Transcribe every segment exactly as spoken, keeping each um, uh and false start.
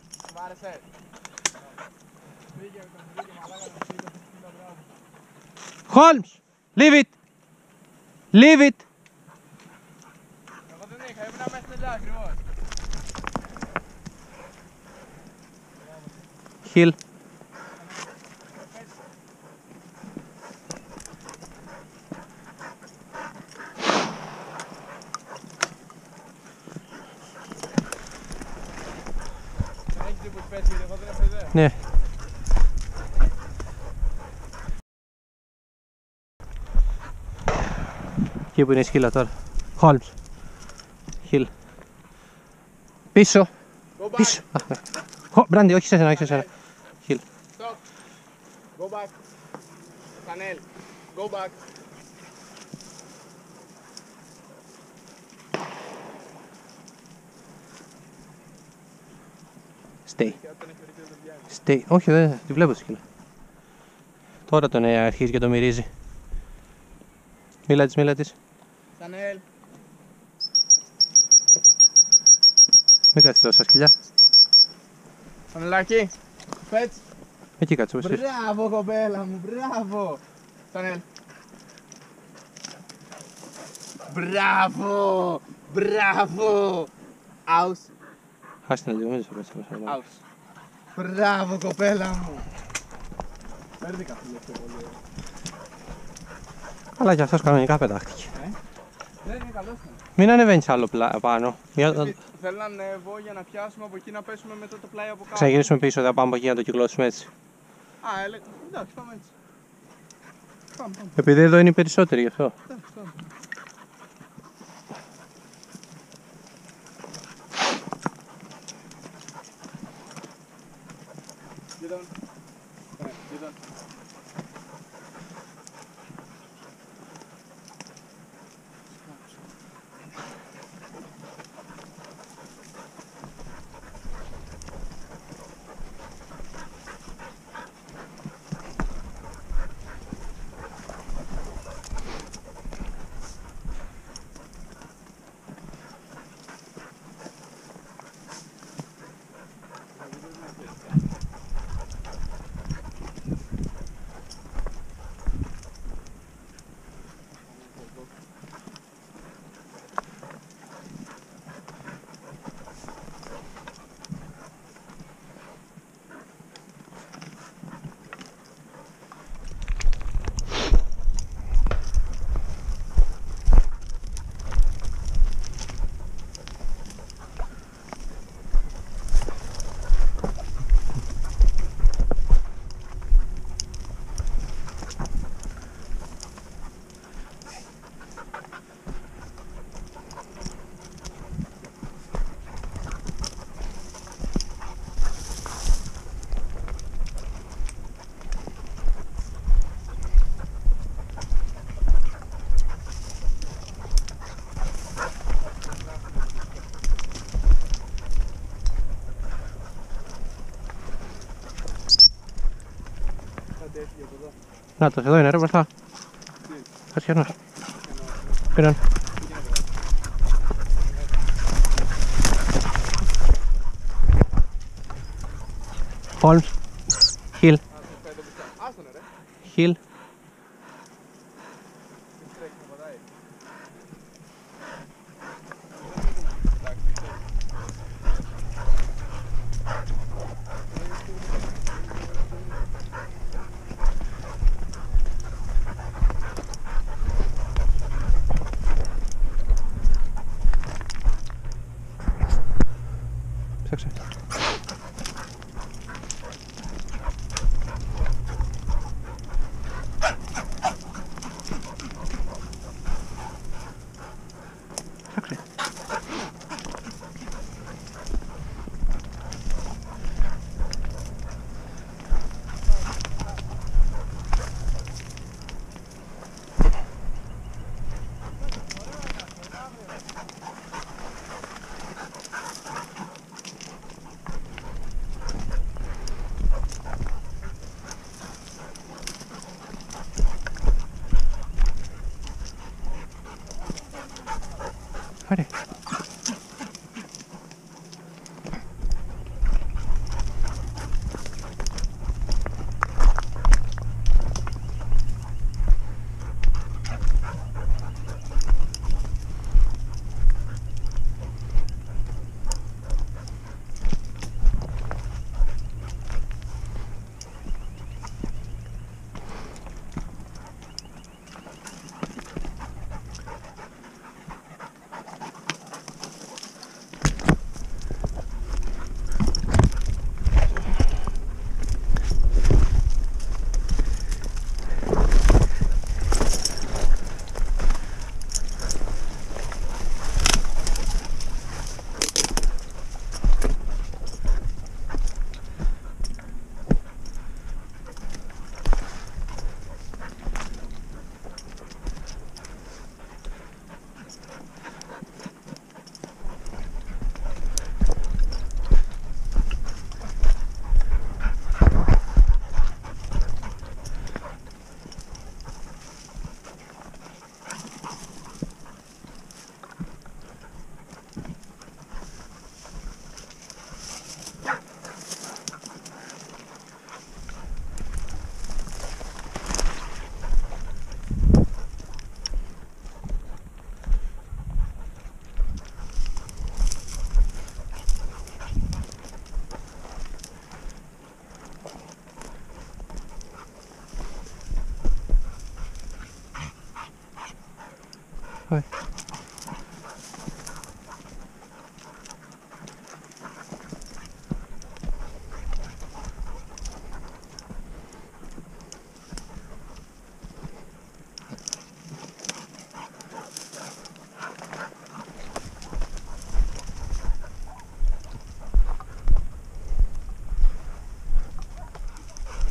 Μ' άρεσε. Holmes! Leave it! Leave it! Εγώ δεν είχα, ήμουν μέσα στην ακριβώς. Hill. Δεν έχεις δει πως πέσει, γιατί εγώ δεν έχω ιδέα. Ναι. Εκεί που είναι η σκύλα τώρα. Holmes. Hill. Πίσω. Go back. Πίσω. Μπράντι, όχι σε σένα, όχι σε σένα. Hill. Stop. Go back. Κανέλ. Go back. Stay. Stay. Όχι, δεν τη βλέπω τη σκύλα. Τώρα τον ε, αρχίζει και το μυρίζει. Μίλα της, μίλα της. Κανέλ. Μην κάτσεις τόσο σκυλιά. Κανελάκι. Πέτς. Εκεί κάτσε όπως θες. Μπράβο κοπέλα μου, μπράβο. Κανέλ. Μπράβο. Μπράβο. Άους. Άστε να λίγο, μην το πέτσε. Άους. Μπράβο κοπέλα μου. Πέρδικα φίλε πιο πολύ. Αλλά και αυτός κανονικά πετάχτηκε. Ε? Δεν είναι καλός. Μην ανεβαίνεις άλλο πλά, πάνω. Γιατί θέλω να ανέβω για να πιάσουμε από εκεί να πέσουμε μετά το πλάι από κάτω. Ξαναγυρίσουμε πίσω, θα πάμε από εκεί να το κυκλώσουμε έτσι. Α, έλεγα. Εντάξει, πάμε έτσι. Πάμε, πάμε. Επειδή εδώ είναι οι περισσότεροι γι' αυτό. Εντάξει, πάμε. Γεια Γεια Να το, εδώ είναι ρε μπροστά. Χασιανός. Πήραν. Holmes. Hill. Hill. Ψάξε. Ψάξε.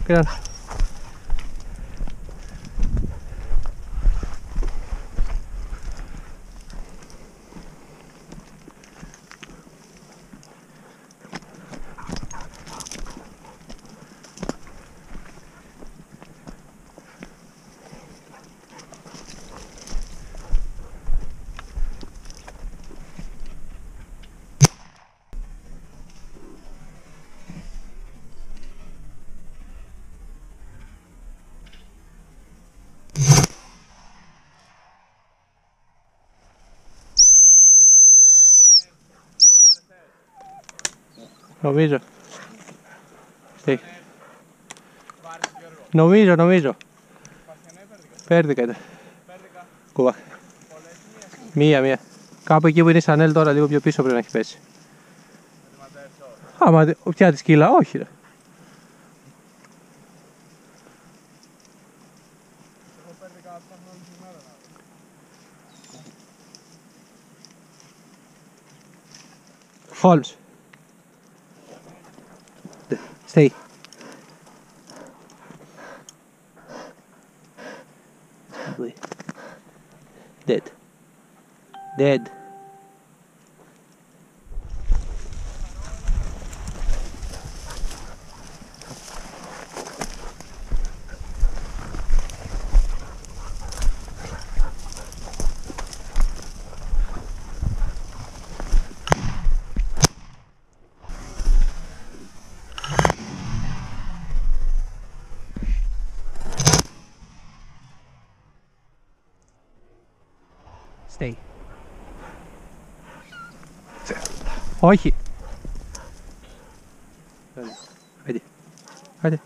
Κοίτα. Νομίζω. Τι. Νομίζω, νομίζω. Πέρδικα ήταν. Κουβά. Μία, μία. Κάπου εκεί που είναι η Σανέλ τώρα, λίγο πιο πίσω πρέπει να έχει πέσει. Άμα, ποια τη σκύλα, όχι ρε. Holmes. Stay. Dead. Dead. Stay. Όχι. Άντε. Άντε.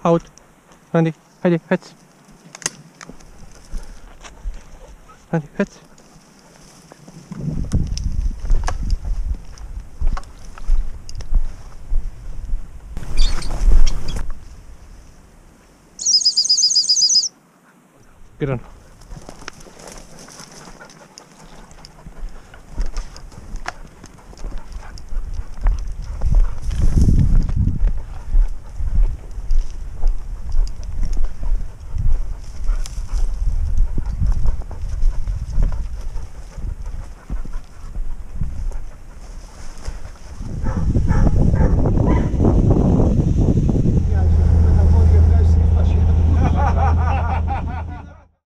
Out. Randy, Heidi, Hetz. Randy, Hetz.